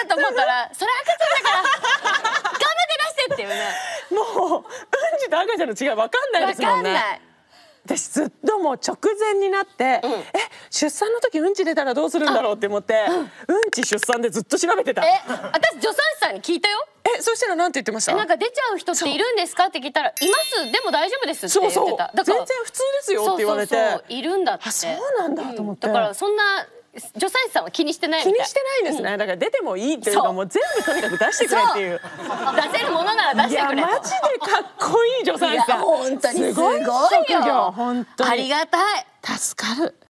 と思ったらそれ赤ちゃんだから頑張って出してっていうね。 もううんちと赤ちゃんの違い分かんないですもんね。 分かんない。 私ずっともう直前になって、出産の時うんち出たらどうするんだろうって思って、うんち出産でずっと調べてた。 私助産師さんに聞いたよ。 そしたらなんて言ってました？ なんか出ちゃう人っているんですかって聞いたら、います、でも大丈夫ですって言ってた。 だから全然普通ですよって言われて、 いるんだって。 そうなんだと思って。 だからそんな助産師さんは気にしてないみたい。 気にしてないんですね。だから出てもいいっていうか、もう全部とにかく出してくれっていう。 出せるものなら出してくれ。 いやマジでかっこいい助産師さん。 本当にすごいよ。 すごい職業、本当にありがたい。 助かる。